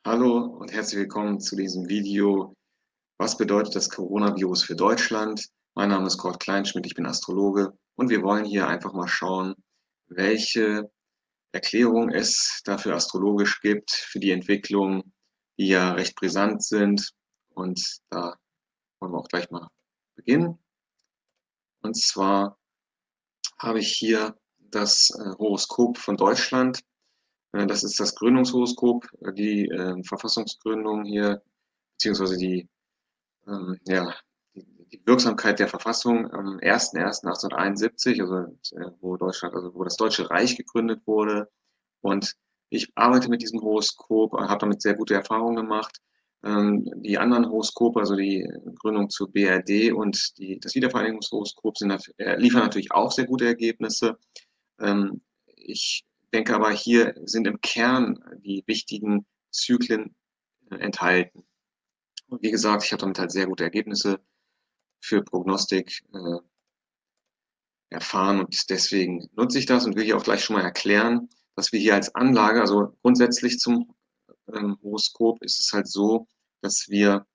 Hallo und herzlich willkommen zu diesem Video. Was bedeutet das Coronavirus für Deutschland? Mein Name ist Kurt Kleinschmidt, ich bin Astrologe und wir wollen hier einfach mal schauen, welche Erklärung es dafür astrologisch gibt für die Entwicklungen, die ja recht brisant sind. Und da wollen wir auch gleich mal beginnen. Und zwar habe ich hier das Horoskop von Deutschland. Das ist das Gründungshoroskop, die Verfassungsgründung hier, beziehungsweise ja, die Wirksamkeit der Verfassung am 1.1.1871, wo das Deutsche Reich gegründet wurde. Und ich arbeite mit diesem Horoskop, habe damit sehr gute Erfahrungen gemacht. Die anderen Horoskope, also die Gründung zur BRD und das Wiedervereinigungshoroskop liefern natürlich auch sehr gute Ergebnisse. Ich denke aber, hier sind im Kern die wichtigen Zyklen enthalten. Und wie gesagt, ich habe damit halt sehr gute Ergebnisse für Prognostik erfahren und deswegen nutze ich das und will hier auch gleich schon mal erklären, dass wir hier als Anlage, also grundsätzlich zum Horoskop ist es halt so, dass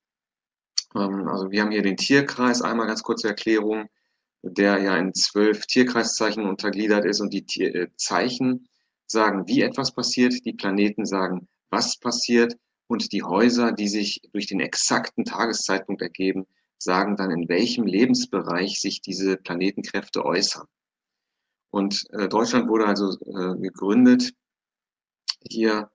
also wir haben hier den Tierkreis, einmal ganz kurze Erklärung, der ja in 12 Tierkreiszeichen untergliedert ist und die Zeichen sagen, wie etwas passiert, die Planeten sagen, was passiert und die Häuser, die sich durch den exakten Tageszeitpunkt ergeben, sagen dann, in welchem Lebensbereich sich diese Planetenkräfte äußern. Und Deutschland wurde also gegründet hier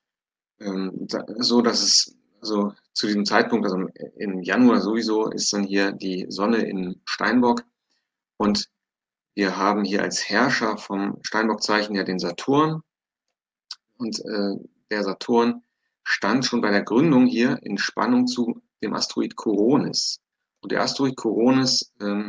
so, dass es also zu diesem Zeitpunkt, also im Januar sowieso, ist dann hier die Sonne in Steinbock und wir haben hier als Herrscher vom Steinbockzeichen ja den Saturn und der Saturn stand schon bei der Gründung hier in Spannung zu dem Asteroid Koronis. Und der Asteroid Koronis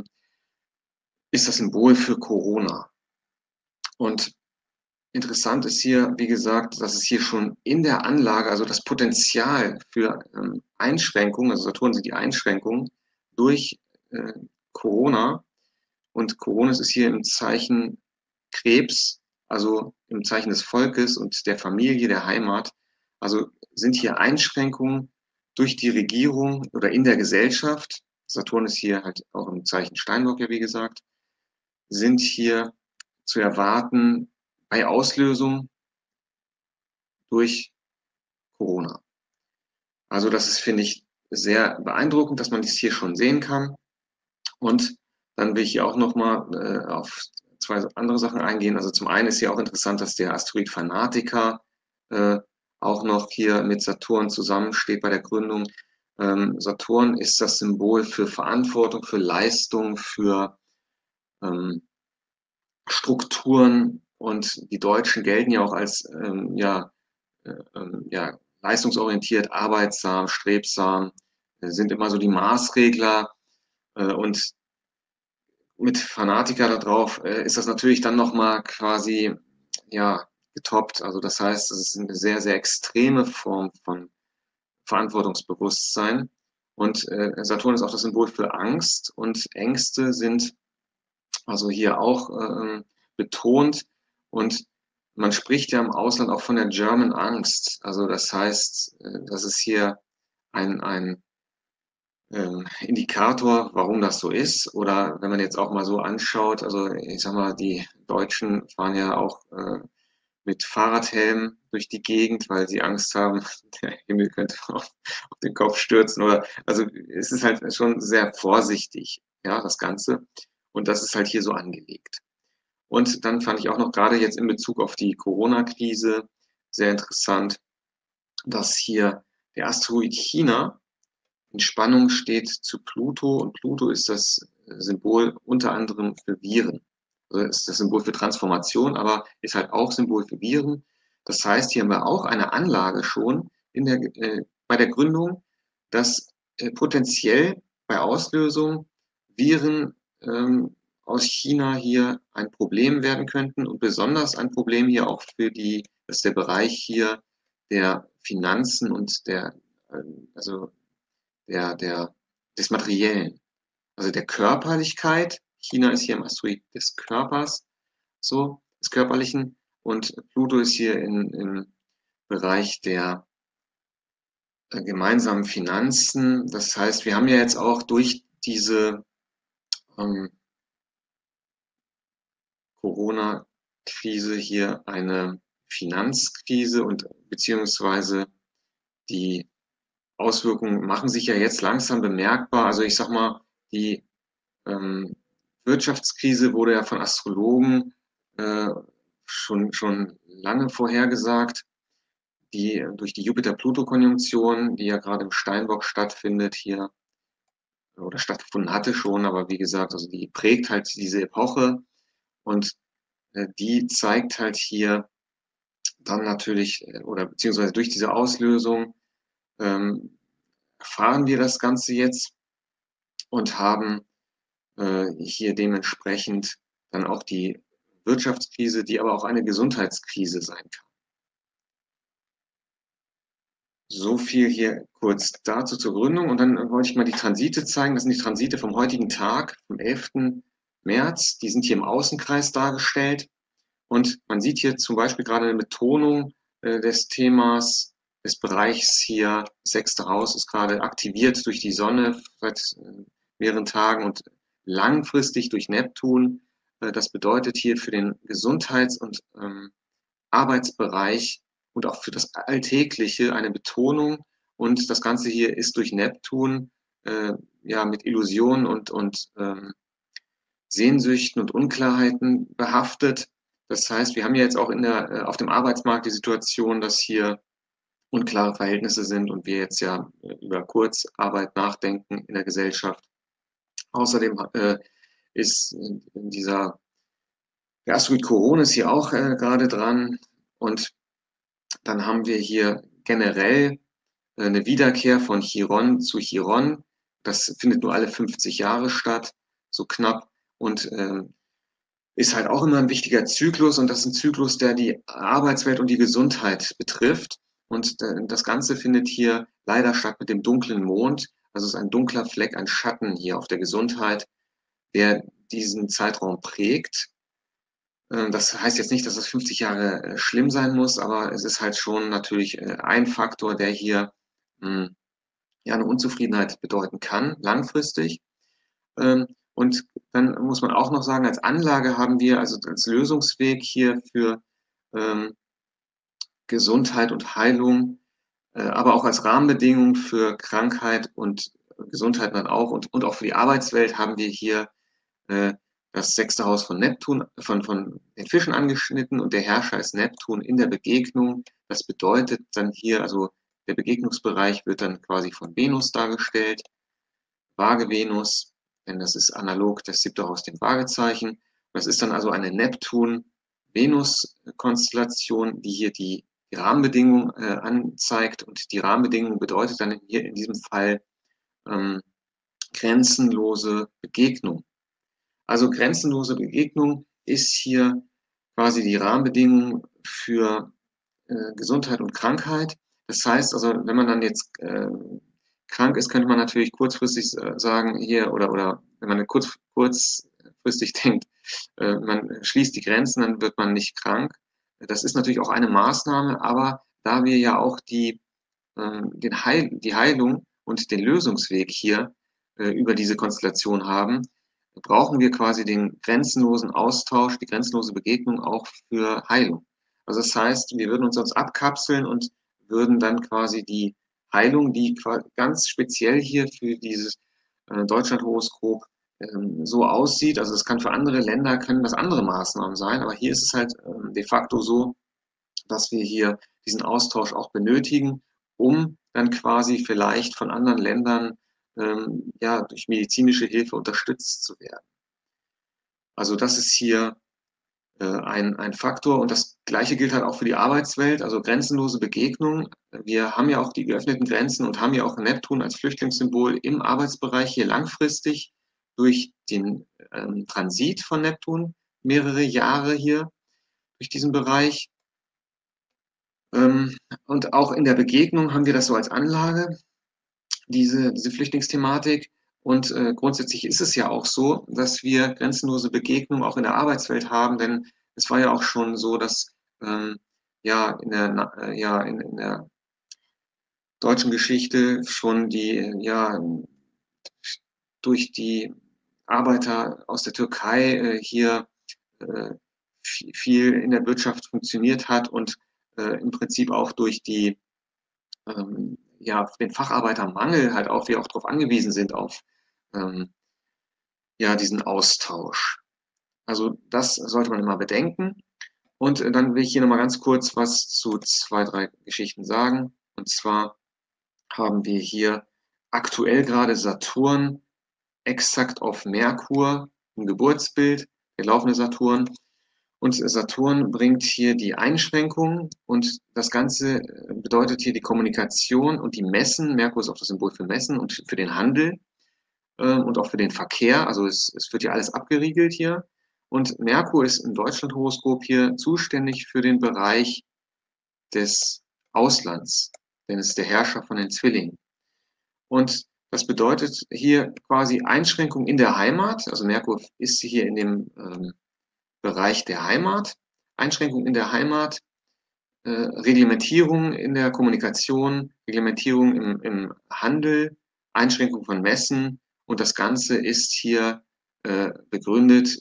ist das Symbol für Corona. Und interessant ist hier, wie gesagt, dass es hier schon in der Anlage, also das Potenzial für Einschränkungen, also Saturn sind die Einschränkungen durch äh, Corona. Und Koronis ist hier im Zeichen Krebs, also im Zeichen des Volkes und der Familie, der Heimat. Also sind hier Einschränkungen durch die Regierung oder in der Gesellschaft. Saturn ist hier halt auch im Zeichen Steinbock, ja wie gesagt, sind hier zu erwarten bei Auslösung durch Corona. Also das ist, finde ich, sehr beeindruckend, dass man dies hier schon sehen kann. Und dann will ich hier auch nochmal auf zwei andere Sachen eingehen. Also zum einen ist hier auch interessant, dass der Asteroid Fanatica äh, auch noch hier mit Saturn zusammensteht bei der Gründung. Saturn ist das Symbol für Verantwortung, für Leistung, für ähm, Strukturen und die Deutschen gelten ja auch als ja, leistungsorientiert, arbeitsam, strebsam, sind immer so die Maßregler und mit Fanatiker da drauf ist das natürlich dann nochmal quasi ja, getoppt. Also das heißt, es ist eine sehr, sehr extreme Form von Verantwortungsbewusstsein. Und Saturn ist auch das Symbol für Angst und Ängste sind also hier auch betont. Und man spricht ja im Ausland auch von der German Angst. Also das heißt, das ist hier ein Indikator, warum das so ist. Oder wenn man jetzt auch mal so anschaut, also ich sag mal, die Deutschen fahren ja auch mit Fahrradhelm durch die Gegend, weil sie Angst haben, der Himmel könnte auf den Kopf stürzen. Oder also es ist halt schon sehr vorsichtig, ja, das Ganze. Und das ist halt hier so angelegt. Und dann fand ich auch noch gerade jetzt in Bezug auf die Corona-Krise sehr interessant, dass hier der Asteroid China in Spannung steht zu Pluto und Pluto ist das Symbol unter anderem für Viren. Also ist das Symbol für Transformation, aber ist halt auch Symbol für Viren. Das heißt, hier haben wir auch eine Anlage schon bei der Gründung, dass potenziell bei Auslösung Viren aus China hier ein Problem werden könnten und besonders ein Problem hier auch dass der Bereich hier der Finanzen und also der, des Materiellen, also der Körperlichkeit. China ist hier im Asteroid des Körpers, so, des Körperlichen, und Pluto ist hier im Bereich gemeinsamen Finanzen. Das heißt, wir haben ja jetzt auch durch diese ähm, Corona-Krise hier eine Finanzkrise und beziehungsweise die Auswirkungen machen sich ja jetzt langsam bemerkbar. Also ich sag mal, die ähm, Wirtschaftskrise wurde ja von Astrologen äh, schon lange vorhergesagt, die durch die Jupiter-Pluto-Konjunktion, die ja gerade im Steinbock stattfindet, hier oder stattgefunden hatte schon, aber wie gesagt, also die prägt halt diese Epoche und die zeigt halt hier dann natürlich oder beziehungsweise durch diese Auslösung ähm, erfahren wir das Ganze jetzt und haben hier dementsprechend dann auch die Wirtschaftskrise, die aber auch eine Gesundheitskrise sein kann. So viel hier kurz dazu zur Gründung. Und dann wollte ich mal die Transite zeigen. Das sind die Transite vom heutigen Tag, vom 11. März. Die sind hier im Außenkreis dargestellt. Und man sieht hier zum Beispiel gerade eine Betonung des Themas, des Bereichs hier. Das 6. Haus ist gerade aktiviert durch die Sonne seit mehreren Tagen und langfristig durch Neptun. Das bedeutet hier für den Gesundheits- und Arbeitsbereich und auch für das Alltägliche eine Betonung. Und das Ganze hier ist durch Neptun ja mit Illusionen und Sehnsüchten und Unklarheiten behaftet. Das heißt, wir haben ja jetzt auch auf dem Arbeitsmarkt die Situation, dass hier unklare Verhältnisse sind und wir jetzt ja über Kurzarbeit nachdenken in der Gesellschaft. Außerdem ist der Asteroid Corona ist hier auch gerade dran und dann haben wir hier generell eine Wiederkehr von Chiron zu Chiron. Das findet nur alle 50 Jahre statt, so knapp. Und ist halt auch immer ein wichtiger Zyklus. Und das ist ein Zyklus, der die Arbeitswelt und die Gesundheit betrifft. Und das Ganze findet hier leider statt mit dem dunklen Mond. Also es ist ein dunkler Fleck, ein Schatten hier auf der Gesundheit, der diesen Zeitraum prägt. Das heißt jetzt nicht, dass es 50 Jahre schlimm sein muss, aber es ist halt schon natürlich ein Faktor, der hier ja eine Unzufriedenheit bedeuten kann, langfristig. Und dann muss man auch noch sagen, als Anlage haben wir, also als Lösungsweg hier für ähm, Gesundheit und Heilung, aber auch als Rahmenbedingung für Krankheit und Gesundheit dann auch und auch für die Arbeitswelt haben wir hier äh, das 6. Haus von Neptun, von den Fischen angeschnitten und der Herrscher ist Neptun in der Begegnung. Das bedeutet dann hier, also der Begegnungsbereich wird dann quasi von Venus dargestellt, Waage-Venus, denn das ist analog das 7. Haus dem Waagezeichen. Das ist dann also eine Neptun-Venus-Konstellation, die hier die Rahmenbedingungen anzeigt und die Rahmenbedingung bedeutet dann hier in diesem Fall ähm, grenzenlose Begegnung. Also grenzenlose Begegnung ist hier quasi die Rahmenbedingung für Gesundheit und Krankheit. Das heißt also, wenn man dann jetzt krank ist, könnte man natürlich kurzfristig sagen, hier oder wenn man kurzfristig denkt, man schließt die Grenzen, dann wird man nicht krank. Das ist natürlich auch eine Maßnahme, aber da wir ja auch die Heilung und den Lösungsweg hier über diese Konstellation haben, brauchen wir quasi den grenzenlosen Austausch, die grenzenlose Begegnung auch für Heilung. Also das heißt, wir würden uns sonst abkapseln und würden dann quasi die Heilung, die ganz speziell hier für dieses Deutschland-Horoskop so aussieht. Also es kann für andere Länder, können das andere Maßnahmen sein, aber hier ist es halt de facto so, dass wir hier diesen Austausch auch benötigen, um dann quasi vielleicht von anderen Ländern ja, durch medizinische Hilfe unterstützt zu werden. Also das ist hier ein Faktor und das Gleiche gilt halt auch für die Arbeitswelt, also grenzenlose Begegnung. Wir haben ja auch die geöffneten Grenzen und haben ja auch Neptun als Flüchtlingssymbol im Arbeitsbereich hier langfristig durch den Transit von Neptun mehrere Jahre hier durch diesen Bereich. Und auch in der Begegnung haben wir das so als Anlage, diese Flüchtlingsthematik. Und grundsätzlich ist es ja auch so, dass wir grenzenlose Begegnungen auch in der Arbeitswelt haben, denn es war ja auch schon so, dass ja, in der deutschen Geschichte schon die, ja, durch die Arbeiter aus der Türkei hier äh, viel in der Wirtschaft funktioniert hat und im Prinzip auch durch die, ja, den Facharbeitermangel halt auch wir auch darauf angewiesen sind auf ähm, ja, diesen Austausch. Also das sollte man immer bedenken. Und dann will ich hier nochmal ganz kurz was zu zwei, drei Geschichten sagen. Und zwar haben wir hier aktuell gerade Saturn exakt auf Merkur im Geburtsbild, der laufende Saturn. Und Saturn bringt hier die Einschränkungen und das Ganze bedeutet hier die Kommunikation und die Messen. Merkur ist auch das Symbol für Messen und für den Handel und auch für den Verkehr. Also es wird ja alles abgeriegelt hier. Und Merkur ist im Deutschlandhoroskop hier zuständig für den Bereich des Auslands, denn es ist der Herrscher von den Zwillingen. Und das bedeutet hier quasi Einschränkung in der Heimat. Also Merkur ist hier in dem Bereich der Heimat, Einschränkung in der Heimat, Reglementierung in der Kommunikation, Reglementierung im Handel, Einschränkung von Messen und das Ganze ist hier begründet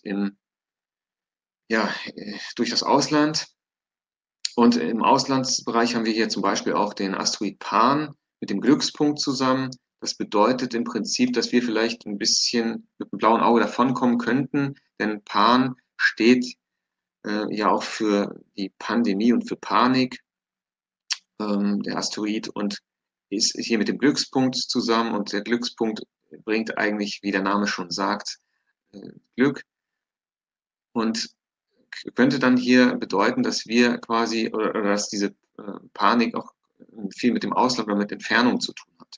ja, durch das Ausland. Und im Auslandsbereich haben wir hier zum Beispiel auch den Asteroid Pan mit dem Glückspunkt zusammen. Das bedeutet im Prinzip, dass wir vielleicht ein bisschen mit dem blauen Auge davonkommen könnten, denn Pan steht ja auch für die Pandemie und für Panik, der Asteroid, und ist hier mit dem Glückspunkt zusammen. Und der Glückspunkt bringt eigentlich, wie der Name schon sagt, Glück und könnte dann hier bedeuten, dass wir quasi oder dass diese Panik auch viel mit dem Ausland oder mit Entfernung zu tun hat.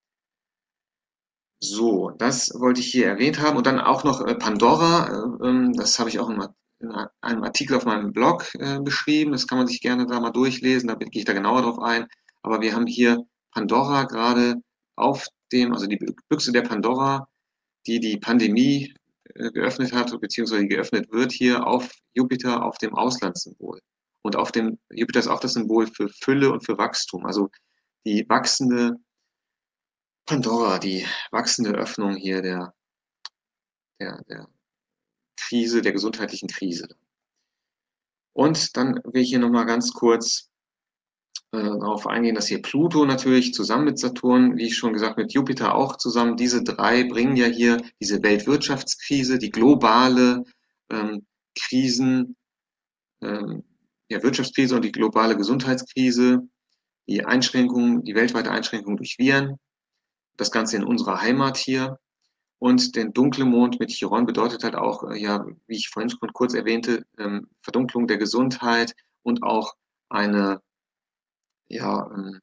So, das wollte ich hier erwähnt haben. Und dann auch noch Pandora. Das habe ich auch in einem Artikel auf meinem Blog beschrieben. Das kann man sich gerne da mal durchlesen. Da gehe ich da genauer drauf ein. Aber wir haben hier Pandora gerade auf dem, also die Büchse der Pandora, die die Pandemie geöffnet hat, beziehungsweise geöffnet wird hier auf Jupiter, auf dem Auslandssymbol. Und auf dem Jupiter ist auch das Symbol für Fülle und für Wachstum. Also die wachsende Pandora, die wachsende Öffnung hier der Krise, der gesundheitlichen Krise. Und dann will ich hier nochmal ganz kurz darauf eingehen, dass hier Pluto natürlich zusammen mit Saturn, wie ich schon gesagt, mit Jupiter auch zusammen, diese drei bringen ja hier diese Weltwirtschaftskrise, die globale Krisen, ja, Wirtschaftskrise und die globale Gesundheitskrise, die Einschränkungen, die weltweite Einschränkung durch Viren, das Ganze in unserer Heimat hier. Und der dunkle Mond mit Chiron bedeutet halt auch, ja, wie ich vorhin schon kurz erwähnte, Verdunklung der Gesundheit und auch eine, ja,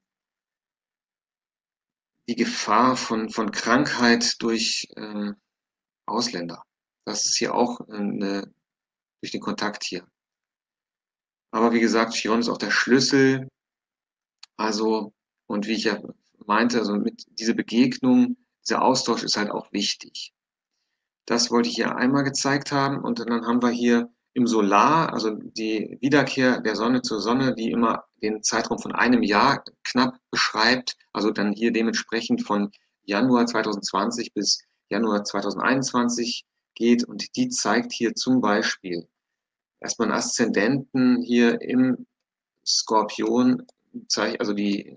die Gefahr von Krankheit durch Ausländer. Das ist hier auch durch den Kontakt hier. Aber wie gesagt, Chiron ist auch der Schlüssel. Also, und wie ich ja meinte, also mit diese Begegnung, dieser Austausch ist halt auch wichtig. Das wollte ich hier einmal gezeigt haben. Und dann haben wir hier im Solar, also die Wiederkehr der Sonne zur Sonne, die immer den Zeitraum von einem Jahr knapp beschreibt. Also dann hier dementsprechend von Januar 2020 bis Januar 2021 geht. Und die zeigt hier zum Beispiel erstmal einen Aszendenten hier im Skorpion, also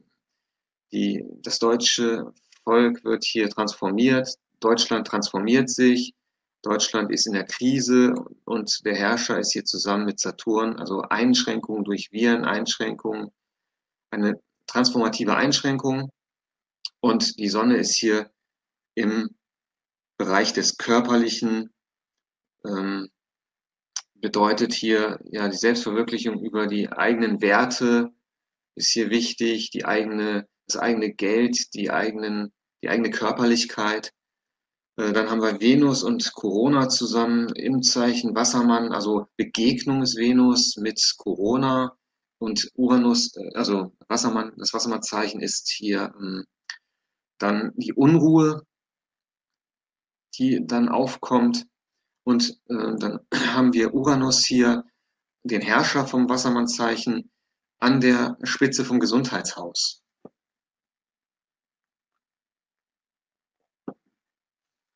das deutsche Volk wird hier transformiert, Deutschland transformiert sich, Deutschland ist in der Krise und der Herrscher ist hier zusammen mit Saturn, also Einschränkungen durch Viren, Einschränkungen, eine transformative Einschränkung und die Sonne ist hier im Bereich des Körperlichen, ähm, bedeutet hier ja die Selbstverwirklichung über die eigenen Werte ist hier wichtig, das eigene Geld, die eigene Körperlichkeit. Dann haben wir Venus und Corona zusammen im Zeichen Wassermann, also Begegnung ist Venus mit Corona und Uranus, also Wassermann, das Wassermannzeichen ist hier dann die Unruhe, die dann aufkommt. Und dann haben wir Uranus hier, den Herrscher vom Wassermannzeichen, an der Spitze vom Gesundheitshaus.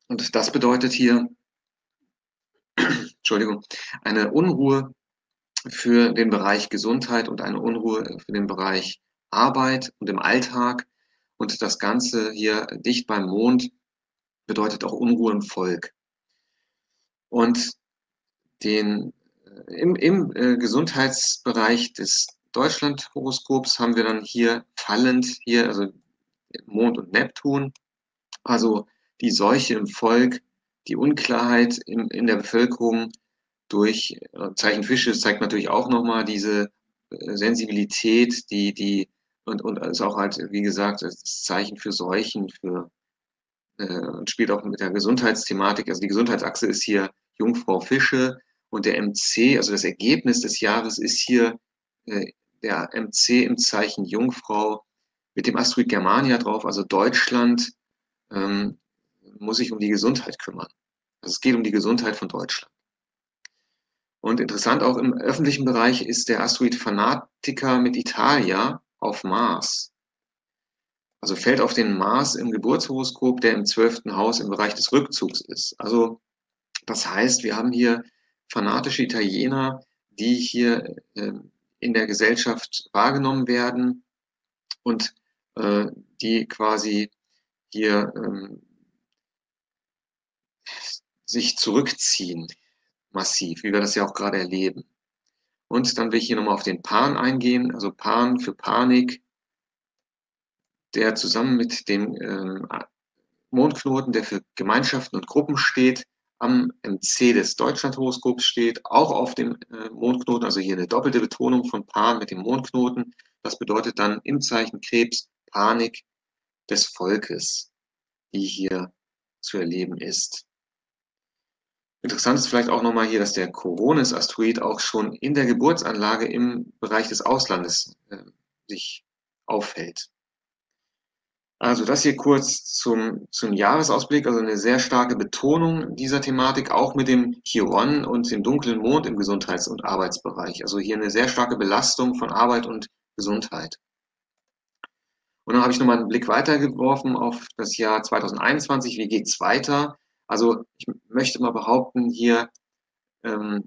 Und das bedeutet hier, Entschuldigung, eine Unruhe für den Bereich Gesundheit und eine Unruhe für den Bereich Arbeit und im Alltag. Und das Ganze hier dicht beim Mond bedeutet auch Unruhe im Volk. Und den, im Gesundheitsbereich des Deutschlandhoroskops haben wir dann hier fallend, hier also Mond und Neptun, also die Seuche im Volk, die Unklarheit in der Bevölkerung durch Zeichen Fische zeigt natürlich auch nochmal diese Sensibilität, und ist auch halt, wie gesagt, das Zeichen für Seuchen, und spielt auch mit der Gesundheitsthematik. Also die Gesundheitsachse ist hier Jungfrau Fische und der MC, also das Ergebnis des Jahres ist hier äh, der MC im Zeichen Jungfrau mit dem Asteroid Germania drauf, also Deutschland ähm, muss sich um die Gesundheit kümmern. Also es geht um die Gesundheit von Deutschland. Und interessant auch im öffentlichen Bereich ist der Asteroid Fanatica mit Italia auf Mars. Also fällt auf den Mars im Geburtshoroskop, der im 12. Haus im Bereich des Rückzugs ist. Also das heißt, wir haben hier fanatische Italiener, die hier in der Gesellschaft wahrgenommen werden und äh, die quasi hier sich zurückziehen, massiv, wie wir das ja auch gerade erleben. Und dann will ich hier nochmal auf den Pan eingehen, also Pan für Panik, der zusammen mit dem Mondknoten, der für Gemeinschaften und Gruppen steht, am MC des Deutschlandhoroskops steht, auch auf dem Mondknoten, also hier eine doppelte Betonung von Pan mit dem Mondknoten. Das bedeutet dann im Zeichen Krebs Panik des Volkes, die hier zu erleben ist. Interessant ist vielleicht auch nochmal hier, dass der Koronis-Asteroid auch schon in der Geburtsanlage im Bereich des Auslandes sich aufhält. Also das hier kurz zum Jahresausblick, also eine sehr starke Betonung dieser Thematik, auch mit dem Chiron und dem dunklen Mond im Gesundheits- und Arbeitsbereich. Also hier eine sehr starke Belastung von Arbeit und Gesundheit. Und dann habe ich nochmal einen Blick weitergeworfen auf das Jahr 2021. Wie geht's weiter? Also ich möchte mal behaupten, hier ähm,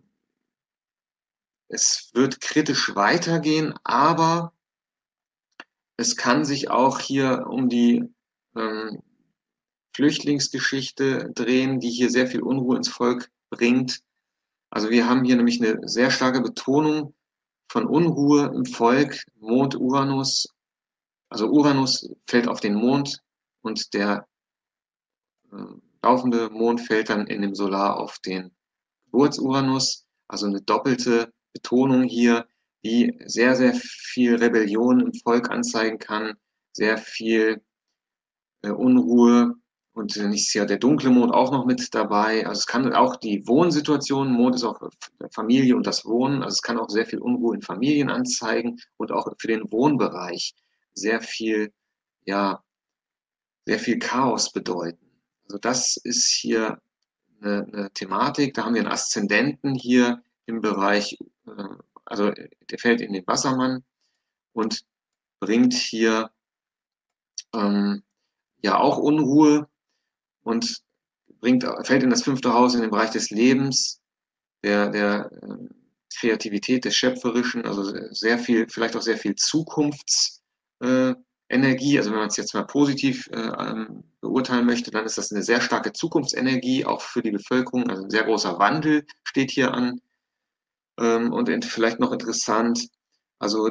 es wird kritisch weitergehen, aber es kann sich auch hier um die ähm, Flüchtlingsgeschichte drehen, die hier sehr viel Unruhe ins Volk bringt. Also wir haben hier nämlich eine sehr starke Betonung von Unruhe im Volk, Mond, Uranus. Also Uranus fällt auf den Mond und der äh, laufende Mond fällt dann in dem Solar auf den Geburtsuranus. Also eine doppelte Betonung hier, die sehr, sehr viel Rebellion im Volk anzeigen kann, sehr viel Unruhe, und dann ist ja der dunkle Mond auch noch mit dabei. Also es kann auch die Wohnsituation, Mond ist auch Familie und das Wohnen, also es kann auch sehr viel Unruhe in Familien anzeigen und auch für den Wohnbereich sehr viel, ja, sehr viel Chaos bedeuten. Also das ist hier eine Thematik. Da haben wir einen Aszendenten hier im Bereich, also der fällt in den Wassermann und bringt hier ähm, ja auch Unruhe und fällt in das 5. Haus in den Bereich des Lebens, der Kreativität, des Schöpferischen, also sehr viel, vielleicht auch sehr viel Zukunftsenergie. Also wenn man es jetzt mal positiv beurteilen möchte, dann ist das eine sehr starke Zukunftsenergie, auch für die Bevölkerung. Also ein sehr großer Wandel steht hier an. Und vielleicht noch interessant, also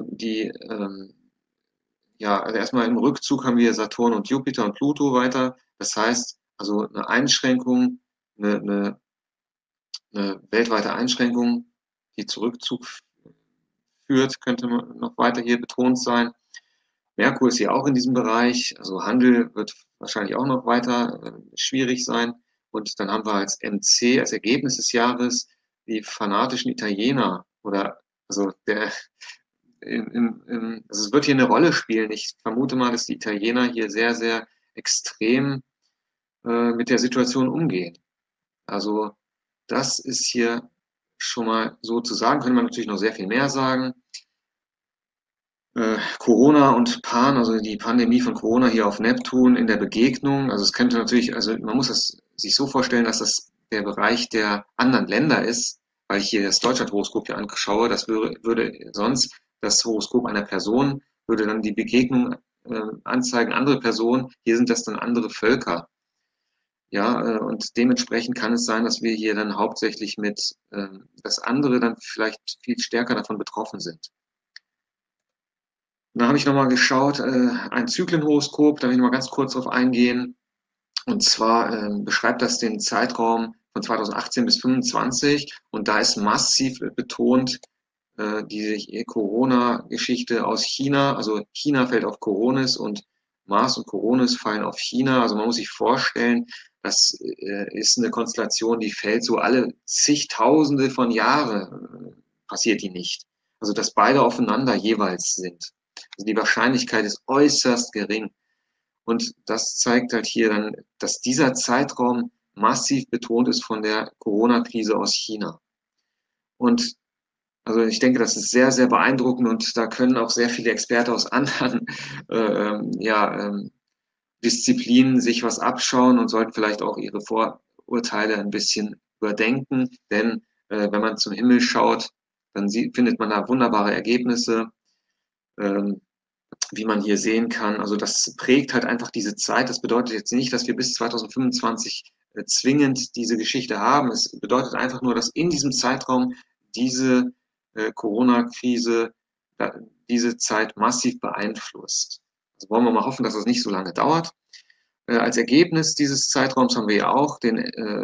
ja, also erstmal im Rückzug haben wir Saturn und Jupiter und Pluto weiter. Das heißt, also eine Einschränkung, eine, eine, eine weltweite Einschränkung, die zu Rückzug führt, könnte man noch weiter hier betont sein. Merkur ist hier auch in diesem Bereich, also Handel wird wahrscheinlich auch noch weiter schwierig sein. Und dann haben wir als MC, als Ergebnis des Jahres, die fanatischen Italiener oder also also es wird hier eine Rolle spielen. Ich vermute mal, dass die Italiener hier sehr, sehr extrem mit der Situation umgehen. Also das ist hier schon mal so zu sagen, könnte man natürlich noch sehr viel mehr sagen. Corona und Pan, also die Pandemie von Corona hier auf Neptun in der Begegnung. Also es könnte natürlich, also man muss das sich so vorstellen, dass das der Bereich der anderen Länder ist, weil ich hier das Deutschland-Horoskop hier anschaue. Das würde sonst das Horoskop einer Person, würde dann die Begegnung anzeigen, andere Personen. Hier sind das dann andere Völker. Ja, und dementsprechend kann es sein, dass wir hier dann hauptsächlich dass andere dann vielleicht viel stärker davon betroffen sind. Dann habe ich nochmal geschaut, ein Zyklenhoroskop, da will ich mal ganz kurz drauf eingehen. Und zwar beschreibt das den Zeitraum von 2018 bis 2025 und da ist massiv betont die Corona-Geschichte aus China. Also China fällt auf Coronis und Mars und Coronis fallen auf China. Also man muss sich vorstellen, das ist eine Konstellation, die fällt so alle zigtausende von Jahren, passiert die nicht. Also dass beide aufeinander jeweils sind. Also die Wahrscheinlichkeit ist äußerst gering. Und das zeigt halt hier dann, dass dieser Zeitraum massiv betont ist von der Corona-Krise aus China. Und also ich denke, das ist sehr, sehr beeindruckend und da können auch sehr viele Experten aus anderen ja, Disziplinen sich was abschauen und sollten vielleicht auch ihre Vorurteile ein bisschen überdenken. Denn wenn man zum Himmel schaut, dann findet man da wunderbare Ergebnisse. Ähm, wie man hier sehen kann. Also das prägt halt einfach diese Zeit. Das bedeutet jetzt nicht, dass wir bis 2025 zwingend diese Geschichte haben. Es bedeutet einfach nur, dass in diesem Zeitraum diese Corona-Krise diese Zeit massiv beeinflusst. Also wollen wir mal hoffen, dass das nicht so lange dauert. Als Ergebnis dieses Zeitraums haben wir ja auch den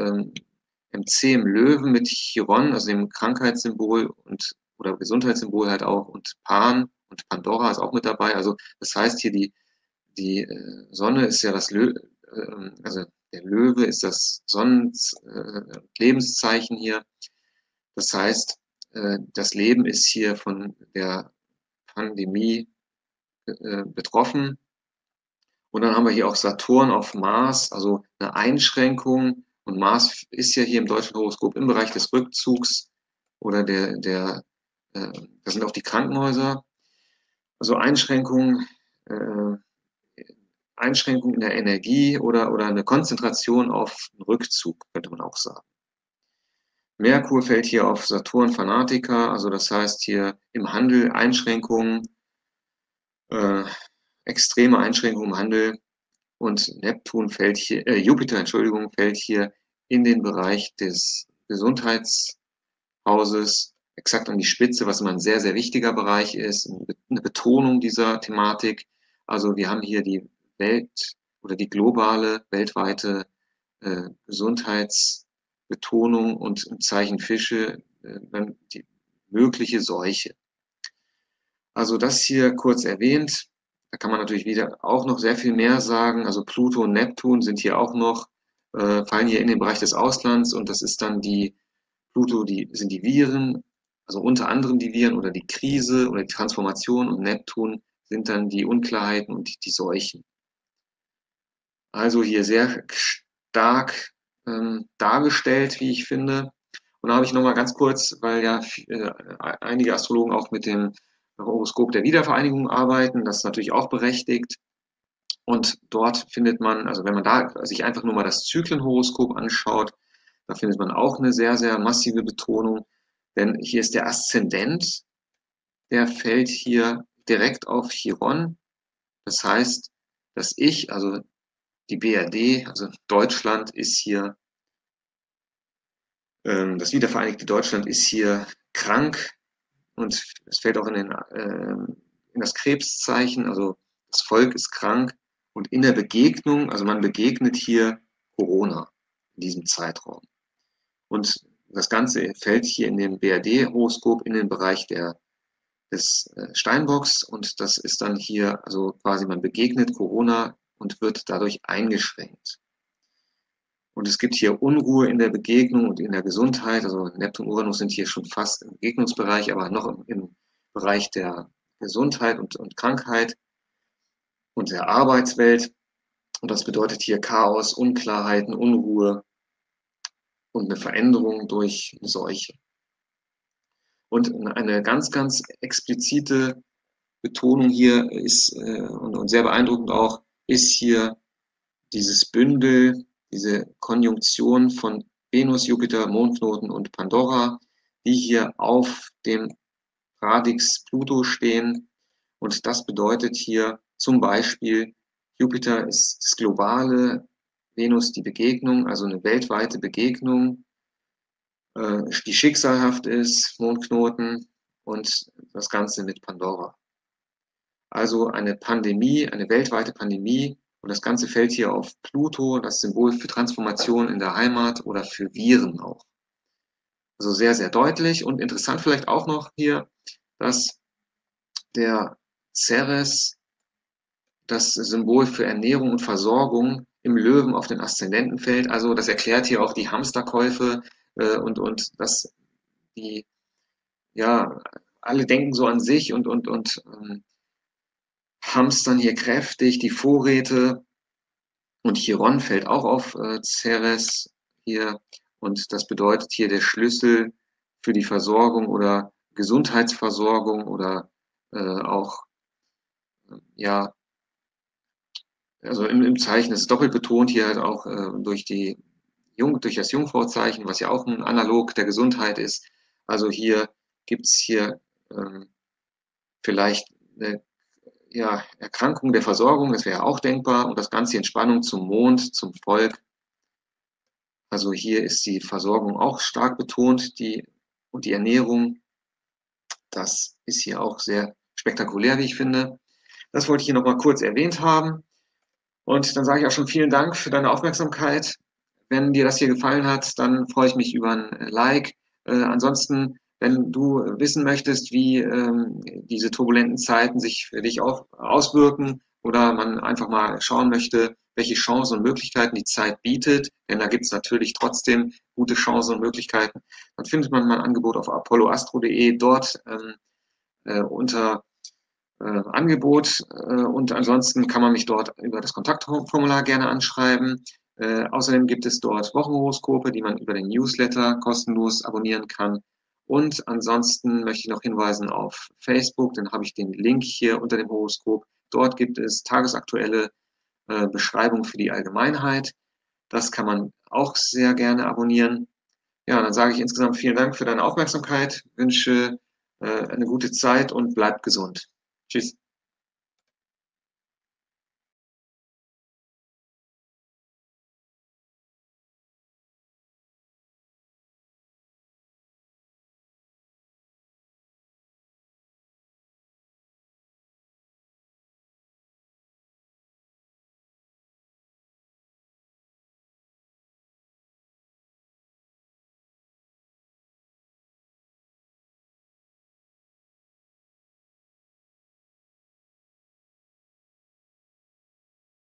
MC im Löwen mit Chiron, also dem Krankheitssymbol und oder Gesundheitssymbol halt auch und Pan und Pandora ist auch mit dabei. Also das heißt hier die Sonne ist ja also der Löwe ist das Lebenszeichen hier. Das heißt, das Leben ist hier von der Pandemie betroffen. Und dann haben wir hier auch Saturn auf Mars, also eine Einschränkung. Und Mars ist ja hier im deutschen Horoskop im Bereich des Rückzugs oder das sind auch die Krankenhäuser. Also äh, Einschränkung in der Energie oder eine Konzentration auf Rückzug, könnte man auch sagen. Merkur fällt hier auf Saturn Fanatiker, also das heißt hier im Handel Einschränkungen, äh, extreme Einschränkungen im Handel und Jupiter, Entschuldigung, fällt hier in den Bereich des Gesundheitshauses, exakt an die Spitze, was immer ein sehr, sehr wichtiger Bereich ist, eine Betonung dieser Thematik. Also wir haben hier die Welt oder die globale, weltweite Gesundheitsbetonung und im Zeichen Fische die mögliche Seuche. Also das hier kurz erwähnt. Da kann man natürlich wieder auch noch sehr viel mehr sagen. Also Pluto und Neptun sind hier auch noch, fallen hier in den Bereich des Auslands und das ist dann Pluto sind die Viren, also unter anderem die Viren oder die Krise oder die Transformation und Neptun sind dann die Unklarheiten und die Seuchen. Also hier sehr stark dargestellt, wie ich finde. Und da habe ich nochmal ganz kurz, weil ja einige Astrologen auch mit dem Horoskop der Wiedervereinigung arbeiten, das ist natürlich auch berechtigt. Und dort findet man, also wenn man da sich einfach nur mal das Zyklenhoroskop anschaut, da findet man auch eine sehr, sehr massive Betonung. Denn hier ist der Aszendent, der fällt hier direkt auf Chiron. Das heißt, dass also die BRD, also Deutschland ist hier, das wiedervereinigte Deutschland ist hier krank und es fällt auch in das Krebszeichen, also das Volk ist krank und in der Begegnung, also man begegnet hier Corona in diesem Zeitraum. Und das Ganze fällt hier in dem BRD-Horoskop in den Bereich des Steinbocks und das ist dann hier, also quasi man begegnet Corona und wird dadurch eingeschränkt. Und es gibt hier Unruhe in der Begegnung und in der Gesundheit. Also Neptun und Uranus sind hier schon fast im Begegnungsbereich, aber noch im Bereich der Gesundheit und Krankheit und der Arbeitswelt. Und das bedeutet hier Chaos, Unklarheiten, Unruhe und eine Veränderung durch eine Seuche. Und eine ganz, ganz explizite Betonung hier ist und sehr beeindruckend auch, ist hier dieses Bündel diese Konjunktion von Venus, Jupiter, Mondknoten und Pandora, die hier auf dem Radix Pluto stehen. Und das bedeutet hier zum Beispiel, Jupiter ist das Globale, Venus die Begegnung, also eine weltweite Begegnung, die schicksalhaft ist, Mondknoten und das Ganze mit Pandora. Also eine Pandemie, eine weltweite Pandemie und das Ganze fällt hier auf Pluto, das Symbol für Transformation in der Heimat oder für Viren auch. Also sehr, sehr deutlich und interessant vielleicht auch noch hier, dass der Ceres, das Symbol für Ernährung und Versorgung, im Löwen auf den Aszendenten fällt. Also das erklärt hier auch die Hamsterkäufe und dass die, ja, alle denken so an sich und hamstern hier kräftig die Vorräte. Und Chiron fällt auch auf Ceres hier. Und das bedeutet hier der Schlüssel für die Versorgung oder Gesundheitsversorgung oder auch, ja, also im Zeichen ist es doppelt betont hier halt auch durch das Jungfrauzeichen, was ja auch ein Analog der Gesundheit ist. Also hier gibt es hier vielleicht eine, ja, Erkrankung der Versorgung, das wäre auch denkbar, und das Ganze in Spannung zum Mond, zum Volk. Also hier ist die Versorgung auch stark betont, und die Ernährung, das ist hier auch sehr spektakulär, wie ich finde. Das wollte ich hier nochmal kurz erwähnt haben. Und dann sage ich auch schon vielen Dank für deine Aufmerksamkeit. Wenn dir das hier gefallen hat, dann freue ich mich über ein Like. Ansonsten, wenn du wissen möchtest, wie diese turbulenten Zeiten sich für dich auch auswirken oder man einfach mal schauen möchte, welche Chancen und Möglichkeiten die Zeit bietet, denn da gibt es natürlich trotzdem gute Chancen und Möglichkeiten, dann findet man mein Angebot auf apolloastro.de dort unter Angebot und ansonsten kann man mich dort über das Kontaktformular gerne anschreiben. Außerdem gibt es dort Wochenhoroskope, die man über den Newsletter kostenlos abonnieren kann. Und ansonsten möchte ich noch hinweisen auf Facebook, dann habe ich den Link hier unter dem Horoskop. Dort gibt es tagesaktuelle Beschreibungen für die Allgemeinheit. Das kann man auch sehr gerne abonnieren. Ja, dann sage ich insgesamt vielen Dank für deine Aufmerksamkeit, wünsche eine gute Zeit und bleib gesund. Tschüss.